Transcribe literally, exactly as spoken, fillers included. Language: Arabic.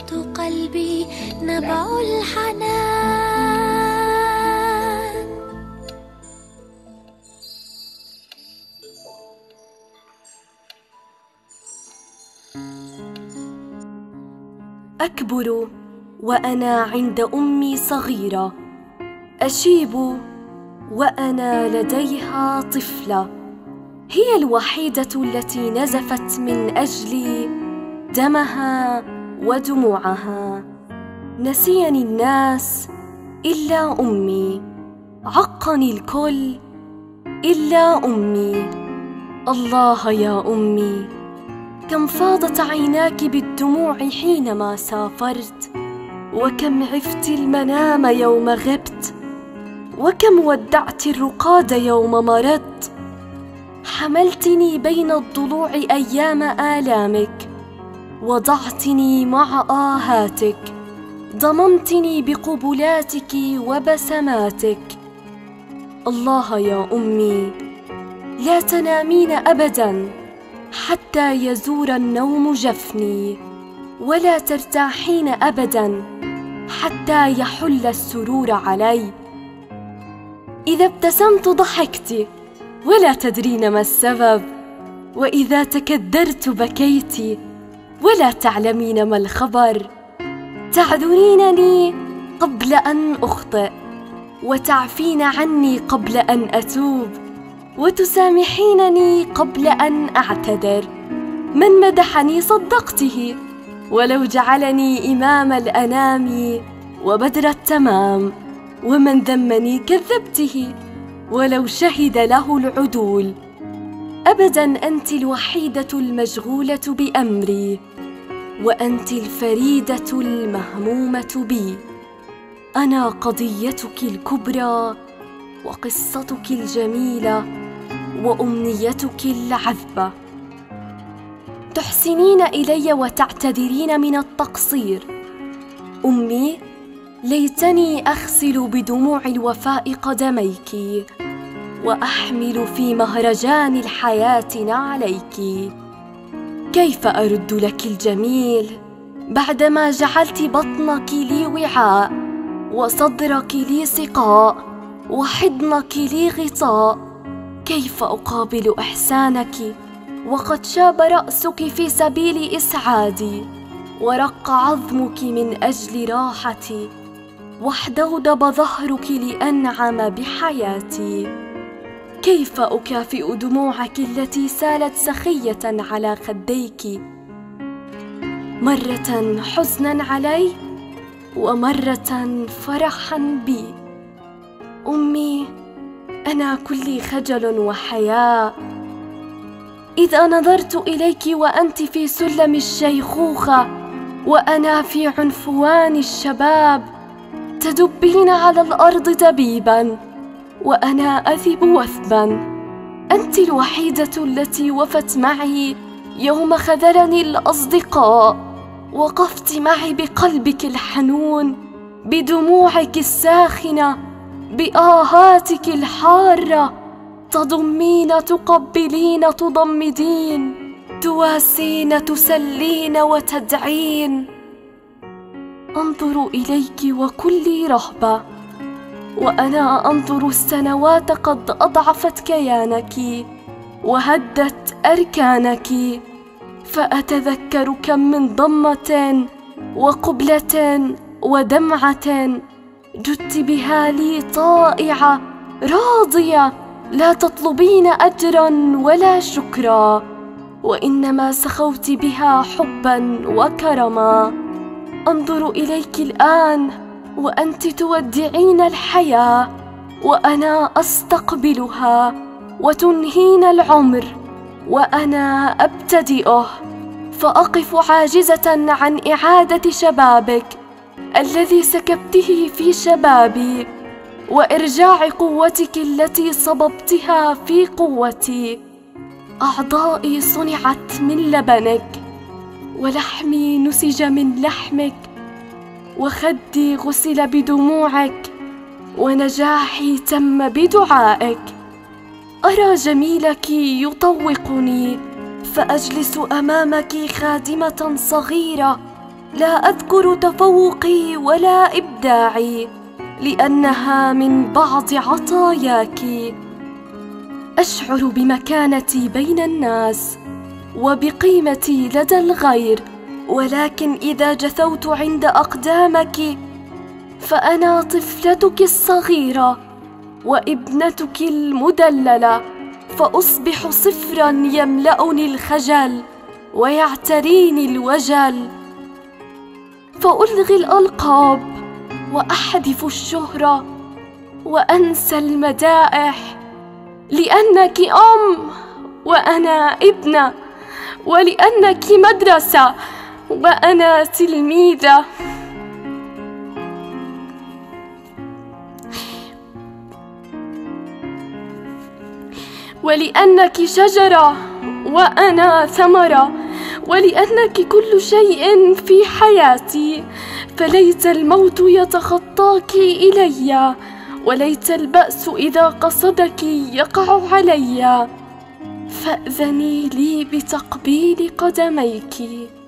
صوت قلبي نبع الحنان. أكبر وأنا عند أمي صغيرة، أشيب وأنا لديها طفلة، هي الوحيدة التي نزفت من أجلي دمها ودموعها. نسيني الناس إلا أمي، عقني الكل إلا أمي. الله يا أمي، كم فاضت عيناك بالدموع حينما سافرت، وكم عفت المنام يوم غبت، وكم ودعت الرقاد يوم مرضت. حملتني بين الضلوع أيام آلامك، وضعتني مع آهاتك، ضممتني بقبلاتك وبسماتك. الله يا أمي، لا تنامين أبداً حتى يزور النوم جفني، ولا ترتاحين أبداً حتى يحل السرور علي. إذا ابتسمت ضحكت ولا تدرين ما السبب، وإذا تكدرت بكيت ولا تعلمين ما الخبر. تعذرينني قبل أن أخطئ، وتعفين عني قبل أن أتوب، وتسامحينني قبل أن أعتذر. من مدحني صدقته، ولو جعلني إمام الأنام وبدر التمام. ومن ذمني كذبته، ولو شهد له العدول. أبداً أنت الوحيدة المشغولة بأمري، وأنت الفريدة المهمومة بي. أنا قضيتك الكبرى، وقصتك الجميلة، وأمنيتك العذبة. تحسنين إلي وتعتذرين من التقصير. أمي، ليتني أغسل بدموع الوفاء قدميك، وأحمل في مهرجان الحياة نعليك. كيف أرد لك الجميل بعدما جعلت بطنك لي وعاء، وصدرك لي سقاء، وحضنك لي غطاء؟ كيف أقابل إحسانك وقد شاب رأسك في سبيل إسعادي، ورق عظمك من أجل راحتي، واحتضب ظهرك لأنعم بحياتي؟ كيف أكافئ دموعك التي سالت سخية على خديك، مرة حزنا علي ومرة فرحا بي؟ أمي، أنا كلي خجل وحياء. إذا نظرت إليك وأنت في سلم الشيخوخة، وأنا في عنفوان الشباب، تدبين على الأرض دبيبا، وأنا أذب وثبا. أنت الوحيدة التي وفت معي يوم خذلني الأصدقاء، وقفت معي بقلبك الحنون، بدموعك الساخنة، بآهاتك الحارة، تضمين، تقبلين، تضمدين، تواسين، تسلين وتدعين. أنظر إليك وكلي رهبة، وأنا أنظر السنوات قد أضعفت كيانك وهدت أركانك، فأتذكر كم من ضمة وقبلة ودمعة جدت بها لي طائعة راضية، لا تطلبين أجرا ولا شكرا، وإنما سخوت بها حبا وكرما. أنظر إليك الآن وأنت تودعين الحياة، وأنا أستقبلها، وتنهين العمر وأنا أبتدئه، فأقف عاجزة عن إعادة شبابك الذي سكبته في شبابي، وإرجاع قوتك التي صببتها في قوتي. أعضائي صنعت من لبنك، ولحمي نسج من لحمك، وخدي غسل بدموعك، ونجاحي تم بدعائك. أرى جميلك يطوقني، فأجلس أمامك خادمة صغيرة لا أذكر تفوقي ولا إبداعي، لأنها من بعض عطاياك. أشعر بمكانتي بين الناس وبقيمتي لدى الغير، ولكن إذا جثوت عند أقدامك فأنا طفلتك الصغيرة وابنتك المدللة، فأصبح صفراً يملأني الخجل ويعتريني الوجل، فألغي الألقاب وأحذف الشهرة وأنسى المدائح، لأنك أم وأنا ابنة، ولأنك مدرسة وأنا تلميذة. ولأنك شجرة وأنا ثمرة، ولأنك كل شيء في حياتي، فليت الموت يتخطاك إلي، وليت البأس إذا قصدك يقع علي، فأذني لي بتقبيل قدميك.